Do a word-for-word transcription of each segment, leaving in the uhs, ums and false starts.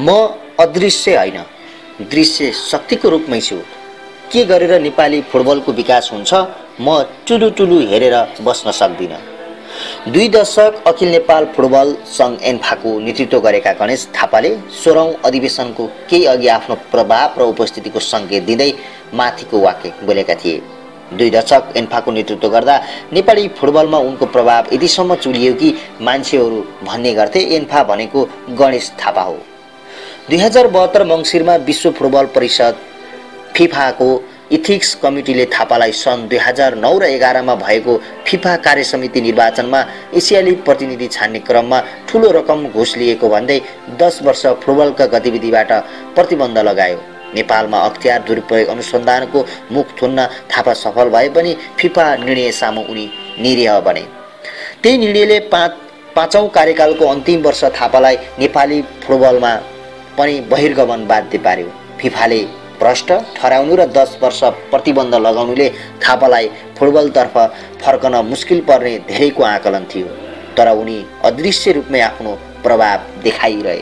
म अदृश्य होइन, दृश्य शक्तिको रूपमै छु। के गरेर नेपाली फुटबलको विकास हुन्छ म टुलु टुलु हेरेर बस्न सक्दिनँ। दुई दशक अखिल नेपाल फुटबल सङ्घ एन्फाको नेतृत्व गरेका गणेश थापाले सोह्रौं अधिवेशनको केही अघि आफ्नो प्रभाव र उपस्थितिको सङ्केत दिँदै माथिको वाक्य बोलेका थिए। दुई दशक एन्फाको नेतृत्व गर्दा नेपाली फुटबलमा उनको प्रभाव यतिसम्म चुलियो कि मान्छेहरू भन्ने गर्थे एन्फा भनेको गणेश थापा हो। दुई हजार बहत्तर मङ्सिरमा विश्व फुटबल परिषद फिफाको इथिक्स कमिटीले थापालाई सन् दुई हजार नौ र एघारमा भएको फिफा कार्यसमिति निर्वाचनमा एसियाली प्रतिनिधि छान्ने क्रममा ठुलो रकम घुस लिएको भन्दै दस वर्ष फुटबलका गतिविधिबाट प्रतिबन्ध लगायो। नेपालमा अख्तियार दुरुपयोग अनुसन्धानको मुख थुन्न थापा सफल भए पनि फिफा निर्णय सामु उनी निरीह बने। त्यही निर्णयले पाँच पाँचौं कार्यकालको अन्तिम वर्ष थापालाई नेपाली फुटबलमा पनि बहिर्गमन बाध्य पार्यो। फिफाले भ्रष्ट ठहराउनु र दस वर्ष प्रतिबन्ध लगाउनुले थापालाई फुटबलतर्फ फर्कन मुस्किल पर्ने धेरैको आकलन थियो, तर उनी अदृश्य रूपमै आफ्नो प्रभाव देखाइरहे।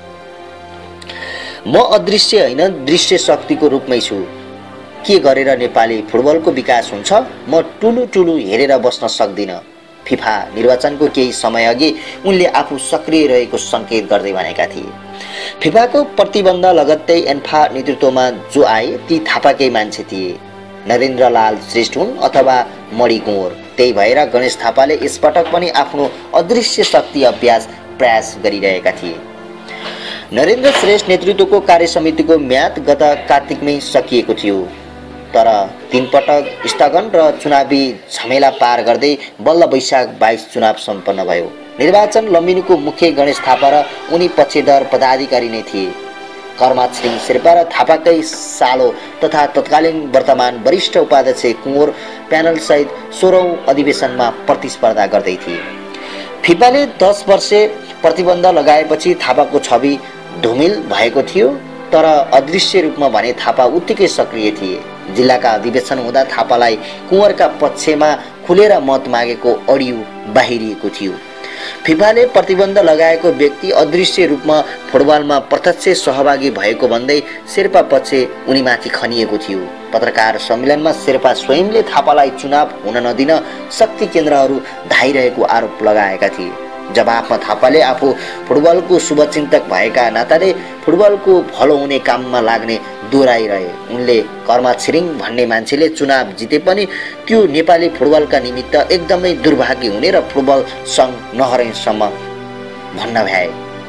म अदृश्य होइन, दृश्य शक्तिको रूपमै छु। के गरेर नेपाली फुटबलको विकास हुन्छ म टुलु टुलु हेरेर बस्न सक्दिनँ। फिफा निर्वाचनको केही समय अघि उनले आफू सक्रिय रहेको सङ्केत गर्दै भनेका थिए। फिफाको प्रतिबन्ध लगत्तै एन्फा नेतृत्वमा जो आए ती थापाकै मान्छे थिए। नरेन्द्रलाल श्रेष्ठ हुन् अथवा मणि कुँवर। त्यही भएर गणेश थापाले यसपटक पनि आफ्नो अदृश्य शक्ति अभ्यास प्रयास गरिरहेका थिए। नरेन्द्र श्रेष्ठ नेतृत्वको कार्यसमितिको म्याद गत कार्तिकमै सकिएको थियो, तर तीन पटक स्थगन र चुनावी झमेला पार गर्दै बल्ल वैशाख बाइस चुनाव सम्पन्न भयो। निर्वाचन लम्बिनुको मुख्य गणेश थापा र उनी पक्षधर पदाधिकारी नै थिए। कर्मा छिरिङ शेर्पा र थापाकै सालो तथा तत्कालीन वर्तमान वरिष्ठ उपाध्यक्ष कुँवर प्यानलसहित सोह्रौं अधिवेशनमा प्रतिस्पर्धा गर्दै थिए। फिफाले दस वर्षे प्रतिबन्ध लगाएपछि थापाको छवि धुमिल भएको थियो, तर अदृश्य रूपमा भने थापा उत्तिकै सक्रिय थिए। जिल्लाका अधिवेशन हुँदा थापालाई कुँवरका पक्षमा खुलेर मत मागेको अडियो बाहिरिएको थियो। फिफाले प्रतिबन्ध लगाएको व्यक्ति अदृश्य रूपमा फुटबलमा प्रत्यक्ष सहभागी भएको भन्दै शेर्पा पक्ष उनीमाथि खनिएको थियो। पत्रकार सम्मेलनमा शेर्पा स्वयंले थापालाई चुनाव हुन नदिन शक्ति केन्द्रहरू धाइरहेको आरोप लगाएका थिए। जवाफमा थापाले आफू फुटबलको शुभचिन्तक भएका नाताले फुटबलको भलो हुने काममा लाग्ने दोहोऱ्याइरहे। उनले कर्मा छिरिङ भन्ने मान्छेले चुनाव जिते पनि त्यो नेपाली फुटबलका निमित्त एकदमै दुर्भाग्य हुने र फुटबल सङ्घ नहरेसम्म भन्न भ्याए।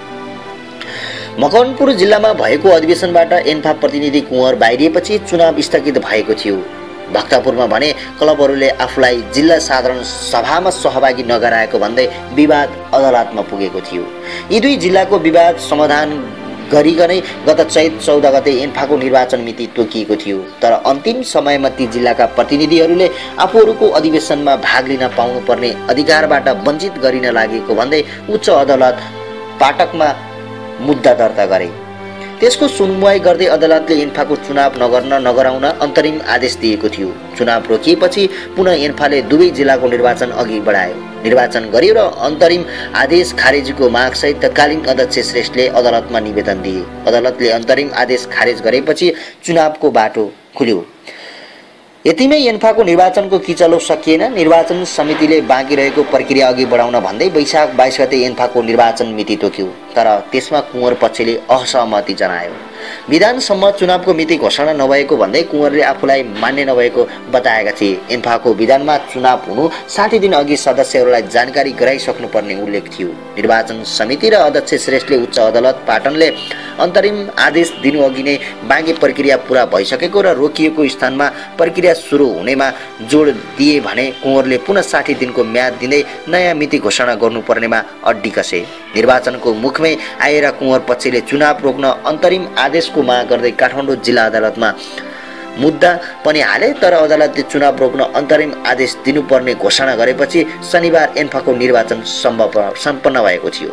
मकवानपुर जिल्लामा भएको अधिवेशनबाट एन्फा प्रतिनिधि कुँवर बाहिरिएपछि चुनाव स्थगित भएको थियो। भक्तपुरमा भने क्लबहरूले आफूलाई जिल्ला साधारण सभामा सहभागी नगराएको भन्दै विवाद अदालतमा पुगेको थियो। यी दुई जिल्लाको विवाद समाधान गरिकनै गत चैत चौध गते एन्फाको निर्वाचन मिति तोकिएको थियो, तर अन्तिम समयमा ती जिल्लाका प्रतिनिधिहरूले आफूहरूको अधिवेशनमा भाग लिन पाउनुपर्ने अधिकारबाट वञ्चित गरिन लागेको भन्दै उच्च अदालत पाटकमा मुद्दा दर्ता गरे। त्यसको सुनवाई गर्दै अदालतले एन्फाको चुनाव नगर्न नगराउन अन्तरिम आदेश दिएको थियो। चुनाव रोकिएपछि पुनः एन्फाले दुवै जिल्लाको निर्वाचन अघि बढायो। निर्वाचन गरियो र अन्तरिम आदेश खारेजीको मागसहित तत्कालीन अध्यक्ष श्रेष्ठले अदालतमा निवेदन दिए। अदालतले अन्तरिम आदेश खारेज गरेपछि चुनावको बाटो खुल्यो। यतिमै एन्फाको निर्वाचनको किचलो सकिएन। निर्वाचन समितिले बाँकी रहेको प्रक्रिया अघि बढाउन भन्दै वैशाख बाइस गते एन्फाको निर्वाचन मिति तोक्यो, तर त्यसमा कुँवर पक्षले असहमति जनायो। विधानसम्म चुनावको मिति घोषणा नभएको भन्दै कुँवरले आफूलाई मान्य नभएको बताएका थिए। एन्फाको विधानमा चुनाव हुनु साठी दिन अघि सदस्यहरूलाई जानकारी गराइसक्नुपर्ने उल्लेख थियो। निर्वाचन समिति र अध्यक्ष श्रेष्ठले उच्च अदालत पाटनले अन्तरिम आदेश दिनु अघि नै बाँकी प्रक्रिया पूरा भइसकेको र रोकिएको स्थानमा प्रक्रिया सुरु हुनेमा जोड दिए भने कुँवरले पुनः साठी दिनको म्याद दिँदै नयाँ मिति घोषणा गर्नुपर्नेमा अड्डी कसे। निर्वाचनको मुखमै आएर कुँवर पक्षले चुनाव रोक्न अन्तरिम आदेशको माग गर्दै काठमाडौँ जिल्ला अदालतमा मुद्दा पनि हाले, तर अदालतले चुनाव रोक्न अन्तरिम आदेश दिनुपर्ने घोषणा गरेपछि शनिबार एन्फाको निर्वाचन सम्भव सम्पन्न भएको थियो।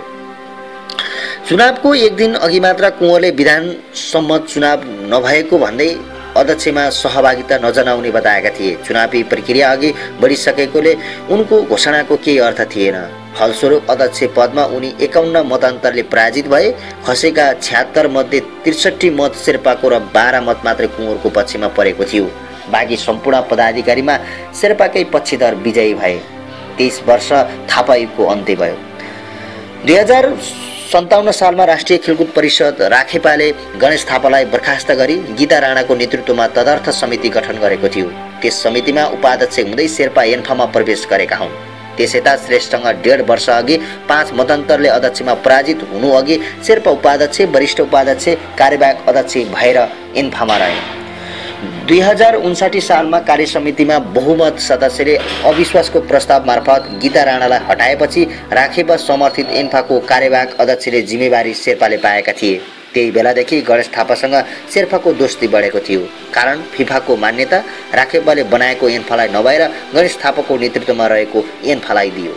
चुनावको एक दिन अघि मात्र कुँवरले विधानसम्म चुनाव नभएको भन्दै अध्यक्षमा सहभागिता नजनाउने बताएका थिए। चुनावी प्रक्रिया अघि बढिसकेकोले उनको घोषणाको केही अर्थ थिएन। फलस्वरूप अध्यक्ष पदमा उनी एकाउन्न मतान्तरले पराजित भए। खसेका छ्यात्तर मध्ये त्रिसठी मत शेर्पाको र बाह्र मत मात्रै कुँवरको पक्षमा परेको थियो। बाँकी सम्पूर्ण पदाधिकारीमा शेर्पाकै पक्षधर विजयी भए। तेइस वर्ष थापा युगको अन्त्य भयो। दुई हजार सन्ताउन्न सालमा राष्ट्रिय खेलकुद परिषद राखेपाले गणेश थापालाई बर्खास्त गरी गीता राणाको नेतृत्वमा तदर्थ समिति गठन गरेको थियो। त्यस समितिमा उपाध्यक्ष हुँदै शेर्पा एन्फामा प्रवेश गरेका हुन्। त्यसयता श्रेष्ठसँग डेढ वर्ष अघि पाँच मतान्तरले अध्यक्षमा पराजित हुनु अघि शेर्पा उपाध्यक्ष, वरिष्ठ उपाध्यक्ष, कार्यवाहक अध्यक्ष भएर एन्फामा रहे। दुई हजार उन्साठी सालमा कार्यसमितिमा बहुमत सदस्यले अविश्वासको प्रस्ताव मार्फत गीता राणालाई हटाएपछि राखेपा समर्थित एन्फाको कार्यवाहक अध्यक्षले जिम्मेवारी शेर्पाले पाएका थिए। त्यही बेलादेखि गणेश थापासँग शेर्पाको दोस्ती बढेको थियो। कारण फिफाको मान्यता राखेपाले बनाएको एन्फालाई नभएर गणेश थापाको नेतृत्वमा रहेको एन्फालाई दियो।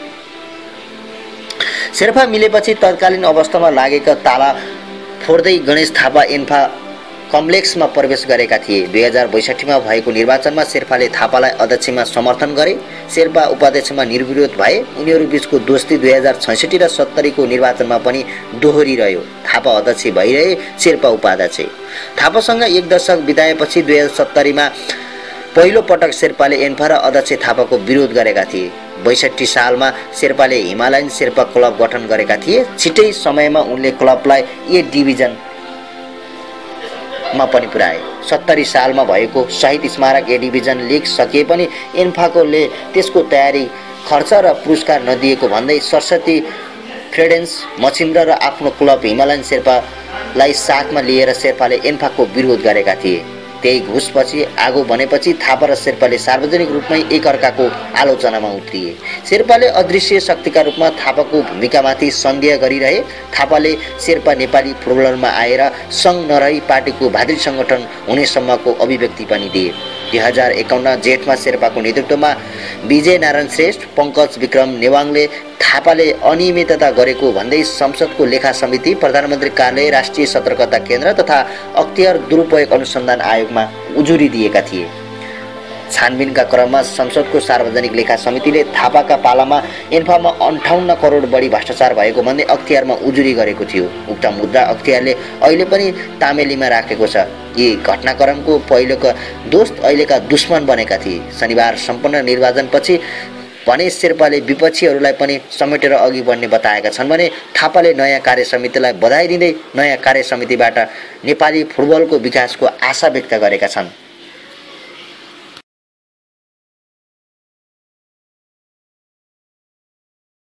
शेर्पा मिलेपछि तत्कालीन अवस्थामा लागेका ताला फोड्दै गणेश थापा एन्फा कम्प्लेक्समा प्रवेश गरेका थिए। दुई हजार बैसठीमा भएको निर्वाचनमा शेर्पाले थापालाई अध्यक्षमा समर्थन गरे। शेर्पा उपाध्यक्षमा निर्विरोध भए। उनीहरू बीचको दोस्ती दुई हजार छैसठी र सत्तरीको निर्वाचनमा पनि दोहोरिरह्यो। थापा अध्यक्ष भइरहे, शेर्पा उपाध्यक्ष। थापासँग एक दशक बिताएपछि दुई हजार सत्तरीमा पहिलो पटक शेर्पाले एन्फा र अध्यक्ष थापाको विरोध गरेका थिए। बैसठी सालमा शेर्पाले हिमालयन शेर्पा क्लब गठन गरेका थिए। छिटै समयमा उनले क्लबलाई ए डिभिजन मा पनि पुर्याए। सत्तरी सालमा भएको शहीद स्मारक ए डिभिजन लिग सकिए पनि एन्फाकोले त्यसको तयारी खर्च र पुरस्कार नदिएको भन्दै सरस्वती फ्रेडेन्स मछिन्द्र र आफ्नो क्लब हिमालयन शेर्पालाई साथमा लिएर शेर्पाले एन्फाको विरोध गरेका थिए। त्यही घुसपछि आगो बनेपछि थापा र शेर्पाले सार्वजनिक रूपमै एकअर्काको आलोचनामा उत्रिए। शेर्पाले अदृश्य शक्तिका रूपमा थापाको भूमिकामाथि सन्देह गरिरहे। थापाले शेर्पा नेपाली फुटबलरमा आएर सङ्घ नरही पार्टीको भातृ सङ्गठन हुनेसम्मको अभिव्यक्ति पनि दिए। दुई हजार एकाउन्न जेठमा शेर्पाको नेतृत्वमा विजय नारायण श्रेष्ठ, पङ्कज विक्रम नेवाङले थापाले अनियमितता गरेको भन्दै संसदको लेखा समिति, प्रधानमन्त्री कार्यालय, राष्ट्रिय सतर्कता केन्द्र तथा अख्तियार दुरुपयोग अनुसन्धान आयोगमा उजुरी दिएका थिए। छानबिनका क्रममा संसदको सार्वजनिक लेखा समितिले थापाका पालामा एन्फामा अन्ठाउन्न करोड बढी भ्रष्टाचार भएको भन्दै अख्तियारमा उजुरी गरेको थियो। उक्त मुद्दा अख्तियारले अहिले पनि तामेलीमा राखेको छ। यी घटनाक्रमको पहिलोका दोस्त अहिलेका दुश्मन बनेका थिए। शनिबार सम्पन्न निर्वाचनपछि भने शेर्पाले विपक्षीहरूलाई पनि समेटेर अघि बढ्ने बताएका छन् भने थापाले नयाँ कार्यसमितिलाई बधाई दिँदै नयाँ कार्यसमितिबाट नेपाली फुटबलको विकासको आशा व्यक्त गरेका छन्।